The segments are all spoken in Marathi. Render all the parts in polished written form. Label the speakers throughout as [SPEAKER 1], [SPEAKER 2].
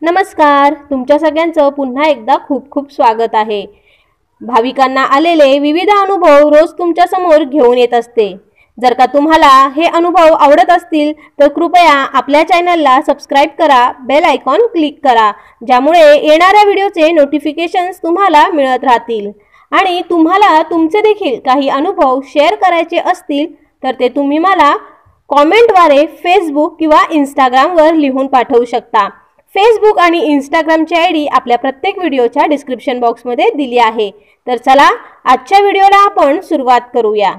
[SPEAKER 1] नमस्कार, तुमच्या सगळ्यांचं पुन्हा एकदा खूप खूप स्वागत आहे। भाविकांना आलेले विविध अनुभव रोज तुमच्या समोर घेऊन येत असते। जर का तुम्हाला हे अनुभव आवडत असतील तर कृपया आपल्या चॅनलला सबस्क्राइब करा, बेल आयकॉन क्लिक करा, ज्यामुळे येणाऱ्या व्हिडिओचे नोटिफिकेशन्स तुम्हाला मिळत राहतील। आणि तुम्हाला तुमचे देखील काही अनुभव शेअर करायचे असतील तर ते तुम्ही मला कमेंटद्वारे फेसबुक किंवा इंस्टाग्रामवर लिहून पाठवू शकता। फेसबुक आणि इंस्टाग्रामची आयडी आपल्या प्रत्येक व्हिडिओच्या डिस्क्रिप्शन बॉक्समध्ये दिली आहे। तर चला आजच्या व्हिडिओला आपण सुरुवात करूया।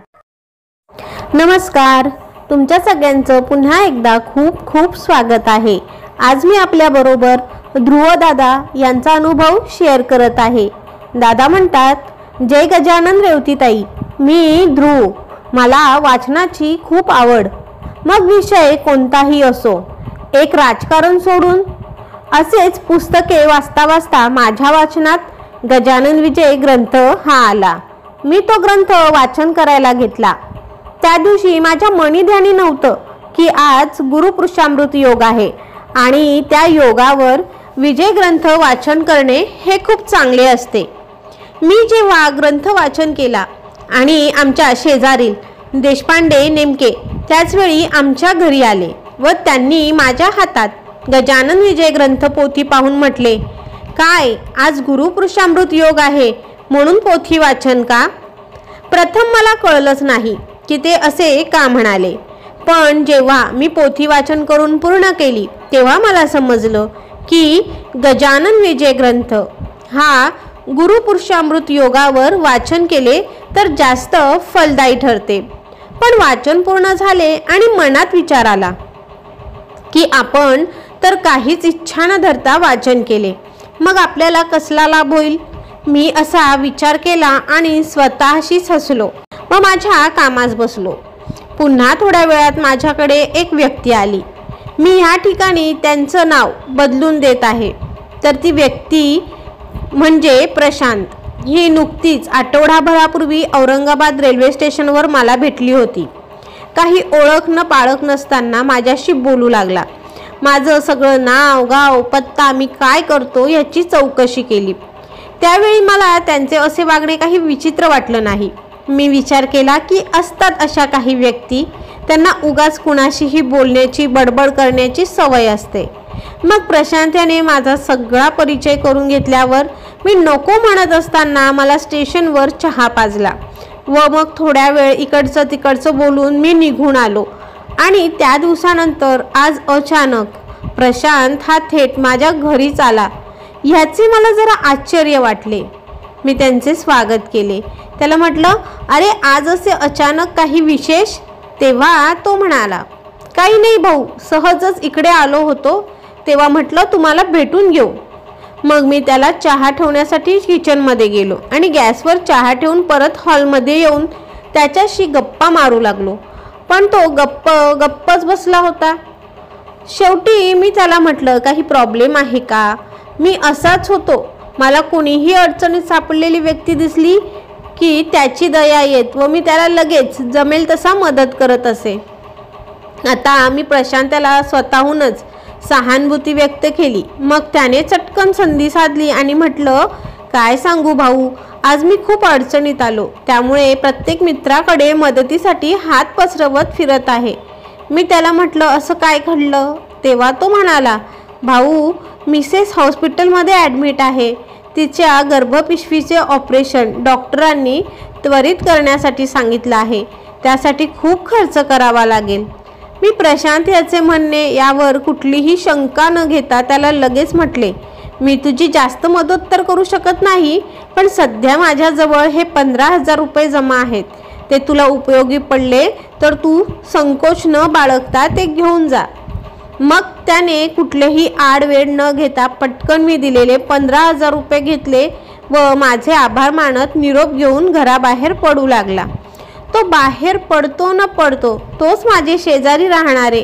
[SPEAKER 1] नमस्कार, तुमच्या सगळ्यांचं पुन्हा एकदा खूप खूप स्वागत आहे। आज मी आपल्या बरोबर ध्रुव दादा यांचा अनुभव शेअर करत आहे। दादा म्हणतात, जय गजानन रेवतीताई, मी ध्रुव, मला वाचनाची खूप आवड, मग विषय कोणताही असो, एक राजकारण सोडून असेच पुस्तके वाचता वाचता माझ्या वाचनात गजानन विजय ग्रंथ हा आला। मी तो ग्रंथ वाचन करायला घेतला। त्या दिवशी माझ्या मनी ध्यानी नव्हतं की आज गुरुपुरुषामृत योग आहे आणि त्या योगावर विजय ग्रंथ वाचन करणे हे खूप चांगले असते। मी जेव्हा ग्रंथ वाचन केला आणि आमच्या शेजारील देशपांडे नेमके त्याचवेळी आमच्या घरी आले व त्यांनी माझ्या हातात गजानन विजय ग्रंथ पोथी पाहून म्हटले, काय आज गुरुपुरुषामृत योग आहे म्हणून पोथी वाचन का? प्रथम मला कळलंच नाही की ते असे का म्हणाले, पण जेव्हा मी पोथी वाचन करून पूर्ण केली तेव्हा मला समजलं की गजानन विजय ग्रंथ हा गुरुपुरुषामृत योगावर वाचन केले तर जास्त फलदायी ठरते। पण वाचन पूर्ण झाले आणि मनात विचार आला की आपण तर काहीच इच्छा न धरता वाचन केले, मग आपल्याला कसला लाभ होईल? मी असा विचार केला आणि स्वतःशीच हसलो व माझ्या कामास बसलो। पुन्हा थोड्या वेळात माझ्याकडे एक व्यक्ती आली। मी ह्या ठिकाणी त्यांचं नाव बदलून देत आहे। तर ती व्यक्ती म्हणजे प्रशांत। ही नुकतीच आठवडाभरापूर्वी औरंगाबाद रेल्वे स्टेशनवर मला भेटली होती। काही ओळख न पाळख नसताना माझ्याशी बोलू लागला। माझं सगळं नाव गाव पत्ता मी काय करतो याची चौकशी केली। त्यावेळी मला त्यांचे असे वागणे काही विचित्र वाटलं नाही। मी विचार केला की असतात अशा काही व्यक्ती, त्यांना उगाच कुणाशीही बोलण्याची बडबड करण्याची सवय असते। मग प्रशांत याने माझा सगळा परिचय करून घेतल्यावर मी नको म्हणत असताना मला स्टेशनवर चहा पाजला व मग थोड्या वेळ इकडचं तिकडचं बोलून मी निघून आलो। आणि त्या दिवसानंतर आज अचानक प्रशांत हा थेट माझ्या घरीच आला। ह्याचे मला जरा आश्चर्य वाटले। मी त्यांचे स्वागत केले। त्याला म्हटलं, अरे आज असे अचानक काही विशेष? तेव्हा तो म्हणाला, काही नाही भाऊ, सहजच इकडे आलो होतो तेव्हा म्हटलं तुम्हाला भेटून घेऊ। मग मी त्याला चहा ठेवण्यासाठी किचनमध्ये गेलो आणि गॅसवर चहा ठेवून परत हॉलमध्ये येऊन त्याच्याशी गप्पा मारू लागलो, पण तो गप्पच बसला होता। शेवटी मी त्याला म्हटलं, काही प्रॉब्लेम आहे का? मी असाच होतो, मला कोणीही अडचणीत सापडलेली व्यक्ती दिसली की त्याची दया येत व मी त्याला लगेच जमेल तसा मदत करत असे। आता मी प्रशांतला स्वतःहूनच सहानुभूती व्यक्त केली। मग त्याने चटकन संधी साधली आणि म्हटलं, काय सांगू भाऊ, आज मी खूप अडचणीत आलो, त्यामुळे प्रत्येक मित्राकडे मदतीसाठी हात पसरवत फिरत आहे। मी त्याला म्हटलं, असं काय घडलं? तेव्हा तो म्हणाला, भाऊ, मिसेस हॉस्पिटलमध्ये ॲडमिट आहे, तिच्या गर्भपिशवीचे ऑपरेशन डॉक्टरांनी त्वरित करण्यासाठी सांगितलं आहे, त्यासाठी खूप खर्च करावा लागेल। मी प्रशांत याचे म्हणणे यावर कुठलीही शंका न घेता त्याला लगेच म्हटले, मी तुझी जास्त मदत तर करू शकत नाही, पण सध्या माझ्याजवळ हे 15,000 रुपये जमा आहेत, ते तुला उपयोगी पडले तर तू संकोच न बाळगता ते घेऊन जा। मग त्याने कुठलेही आडवेड न घेता पटकन मी दिलेले 15,000 रुपये घेतले व माझे आभार मानत निरोप घेऊन घराबाहेर पडू लागला। तो बाहेर पडतो न पडतो तोच माझे शेजारी राहणारे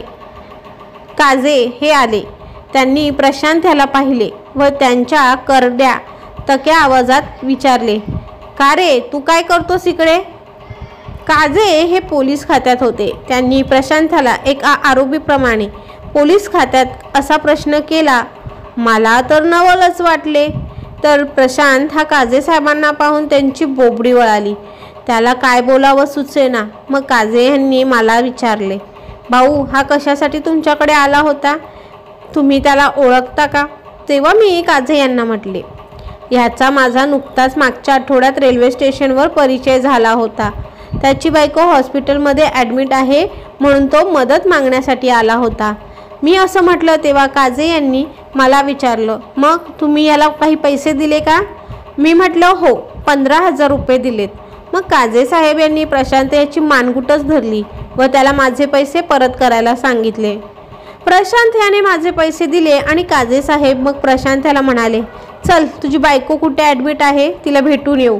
[SPEAKER 1] काजे हे आले। त्यांनी प्रशांत ह्याला पाहिले व त्यांच्या करड्या तक्या आवाजात विचारले, का रे, तू काय करतोस इकडे? काजे हे पोलीस खात्यात होते। त्यांनी प्रशांतला एक आरोपीप्रमाणे पोलीस खात्यात असा प्रश्न केला मला तर नवलच वाटले. तर प्रशांत हा काजे साहेबांना पाहून त्यांची बोबडी वळाली. त्याला काय बोलावं सुचेना. मग काजे यांनी मला विचारले, भाऊ हा कशासाठी तुमच्याकडे आला होता? तुम्ही त्याला ओळखता का? तेव्हा मी काजे यांना म्हटले, ह्याचा माझा नुकताच मागच्या आठवड्यात रेल्वे स्टेशनवर परिचय झाला होता. त्याची बायको हॉस्पिटलमध्ये ॲडमिट आहे म्हणून तो मदत मागण्यासाठी आला होता. मी असं म्हटलं तेव्हा काजे यांनी मला विचारलं, मग तुम्ही याला काही पैसे दिले का? मी म्हटलं हो, 15,000 रुपये दिलेत. मग काजे साहेब यांनी प्रशांत याची मानगुटच धरली व त्याला माझे पैसे परत करायला सांगितले. प्रशांत याने माझे पैसे दिले आणि काजे साहेब मग प्रशांत याला म्हणाले, चल तुझी बायको कुठे ॲडमिट आहे तिला भेटून येऊ.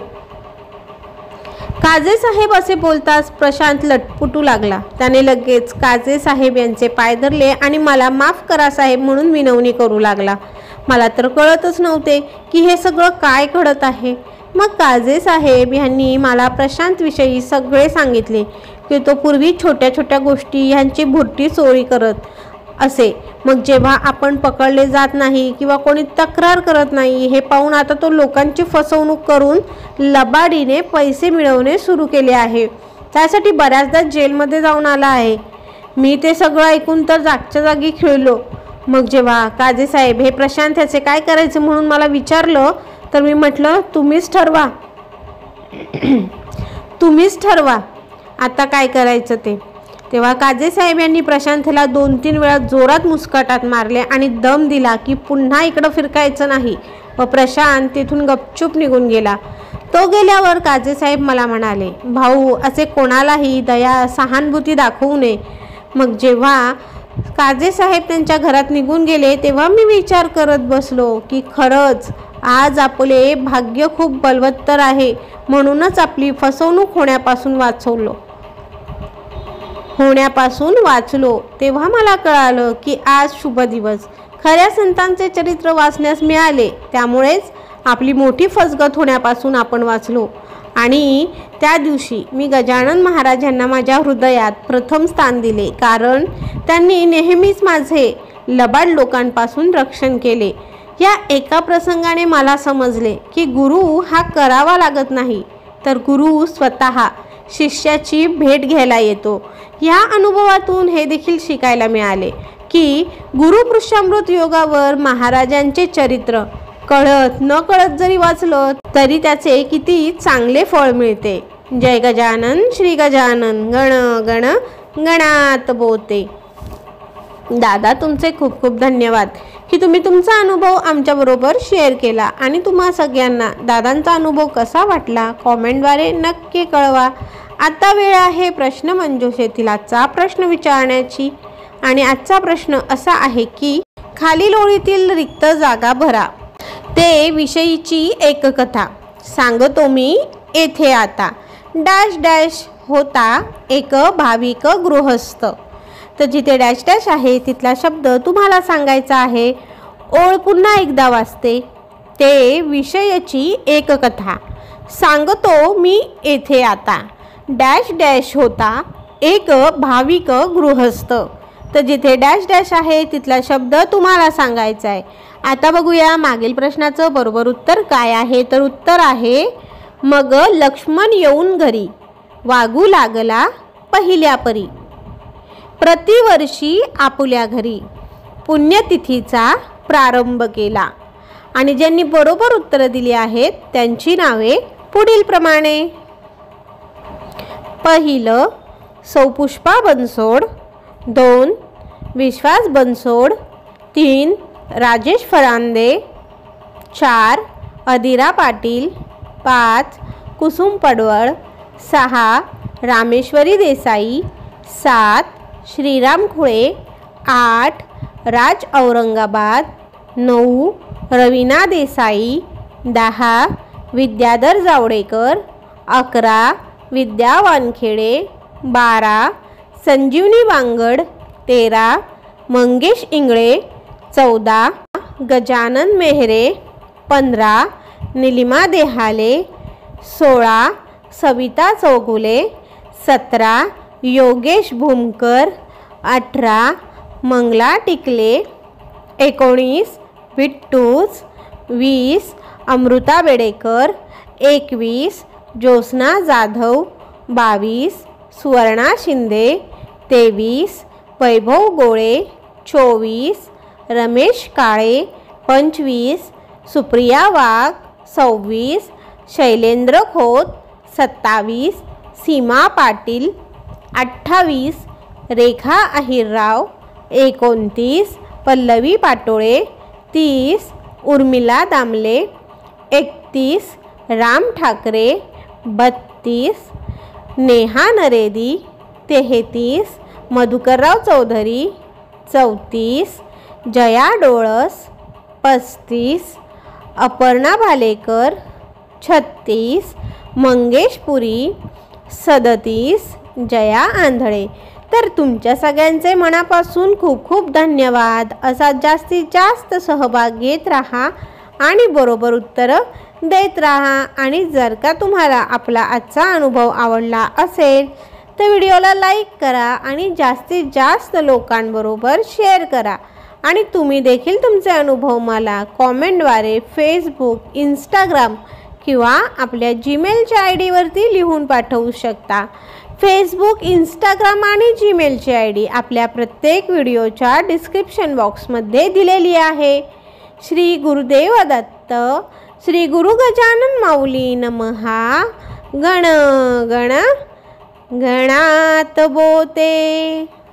[SPEAKER 1] काजे साहेब असे बोलताच प्रशांत लटपटू लागला. त्याने लगेच काजे साहेब यांचे पाय धरले आणि मला माफ करा साहेब म्हणून विनवणी करू लागला. मला तर कळतच नव्हते की हे सगळं काय घडत आहे. मग काजे साहेब यांनी मला प्रशांतविषयी सगळे सांगितले की तो पूर्वी छोट्या छोट्या गोष्टी ह्यांची भुरटी चोरी करत असे. मग जेव्हा आपण पकडले जात नाही किंवा कोणी तक्रार करत नाही हे पाहून आता तो लोकांची फसवणूक करून लबाडीने पैसे मिळवणे सुरू केले आहे. त्यासाठी बऱ्याचदा जेलमध्ये जाऊन आला आहे. मी ते सगळं ऐकून तर जागच्या जागी खिळलो. मग जेव्हा काजे साहेब हे प्रशांत ह्याचे काय करायचे म्हणून मला विचारलं तर मी म्हटलं, तुम्हीच ठरवा आता काय करायचं ते. तेव्हा काजे साहेब यांनी प्रशांतला 2-3 वेळा जोरात मुस्काटात मारले आणि दम दिला की पुन्हा इकडं फिरकायचं नाही व प्रशांत तिथून गपचूप निघून गेला. तो गेल्यावर काजे साहेब मला म्हणाले, भाऊ असे कोणालाही दया सहानुभूती दाखवू नये. मग जेव्हा काजे साहेब त्यांच्या घरात निघून गेले तेव्हा मी विचार करत बसलो की खरंच आज आपले भाग्य खूप बलवत्तर आहे. म्हणूनच आपली फसवणूक होण्यापासून वाचलो. तेव्हा मला कळालं की आज शुभ दिवस. खऱ्या संतांचे चरित्र वाचण्यास मिळाले. त्यामुळेच आपली मोठी फसगत होण्यापासून आपण वाचलो. आणि त्या दिवशी मी गजानन महाराजांना माझ्या हृदयात प्रथम स्थान दिले, कारण त्यांनी नेहमीच माझे लबाड लोकांपासून रक्षण केले. या एका प्रसंगाने मला समजले की गुरु हा करावा लागत नाही, तर गुरु स्वतः शिष्याची भेट घ्यायला येतो. या अनुभवातून हे देखील शिकायला मिळाले की गुरुपुरुषामृत योगावर महाराजांचे चरित्र कळत न कळत जरी वाचलं तरी त्याचे किती चांगले फळ मिळते. जय गजानन श्री गजानन गण गण गणात बोते. दादा तुमचे खूप खूप धन्यवाद की तुम्ही तुमचा अनुभव आमच्याबरोबर शेअर केला आणि तुम्हा सगळ्यांना दादांचा अनुभव कसा वाटला कॉमेंटद्वारे नक्की कळवा. आता वेळ आहे प्रश्न मंजुषेतील आजचा प्रश्न विचारण्याची. आणि आजचा प्रश्न असा आहे की खालील ओळीतील रिक्त जागा भरा. ते विषयीची एक कथा. सांगतो मी येथे आता. डॅश डॅश होता एक भाविक गृहस्थ. तर जिथे डॅश डॅश आहे तिथला शब्द तुम्हाला सांगायचा आहे. ओळ पुन्हा एकदा वाचते. ते विषयीची एक कथा. सांगतो मी येथे आता. डॅश डॅश होता एक भाविक गृहस्थ. तर जिथे डॅश डॅश आहे तिथला शब्द तुम्हाला सांगायचा आहे. आता बघूया मागील प्रश्नाचं बरोबर उत्तर काय आहे. तर उत्तर आहे, मग लक्ष्मण येऊन घरी वागू लागला पहिल्या परी. प्रतिवर्षी आपुल्या घरी पुण्यतिथीचा प्रारंभ केला. आणि ज्यांनी बरोबर उत्तरं दिली आहेत त्यांची नावे पुढील प्रमाणे. पहिलं सौ पुष्पा बनसोड. 2 विश्वास बनसोड. 3 राजेश फरांदे. 4 अदिरा पाटील. 5 कुसुम पडवळ. 6 रामेश्वरी देसाई. 7 श्रीराम खुळे. 8 राज औरंगाबाद. 9 रवीना देसाई. 10 विद्याधर जावडेकर. 11 विद्या वानखेडे. 12 संजीवनी वांगड. 13 मंगेश इंगळे. 14 गजानन मेहरे. 15 निलिमा देहाले. 16 सविता चौगुले. 17 योगेश भूमकर. 18 मंगला टिकले. 19 विट्टूज, 20 अमृता बेडेकर, 21 ज्योत्स्ना जाधव, 22 सुवर्णा शिंदे, 23 वैभव गोळे, 24 रमेश काळे, 25 सुप्रिया वाघ, 26 शैलेंद्र खोत, 27 सीमा पाटील, 28 रेखा अहिरराव, 29 पल्लवी पाटोळे, 30 उर्मिला दामले, 31 राम ठाकरे, 32 नेहा नरेदी, 33 मधुकरराव चौधरी, 34 जया डोळस, 35 अपर्णा भालेकर, 36 मंगेश पुरी, 37 जया आंधळे. तर तुमच्या सगळ्यांचे मनापासून खूप खूप धन्यवाद. असा जास्तीत जास्त सहभाग घेत राहा आणि बरोबर उत्तरं देत राहा. आणि जर का तुम्हाला आपला आजचा अनुभव आवडला असेल तर व्हिडिओला लाईक करा आणि जास्तीत जास्त लोकांबरोबर शेअर करा. आणि तुम्ही देखील तुमचे अनुभव मला कॉमेंटद्वारे फेसबुक, इंस्टाग्राम किंवा आपल्या जीमेलच्या ID वरती लिहून पाठवू शकता. फेसबुक, इंस्टाग्राम आणि जीमेलची ID आपल्या प्रत्येक व्हिडिओच्या डिस्क्रिप्शन बॉक्समध्ये दिलेली आहे. श्री गुरुदेव दत्त. श्री गुरु गजानन माऊली नमहा. गण गण गणात बोते.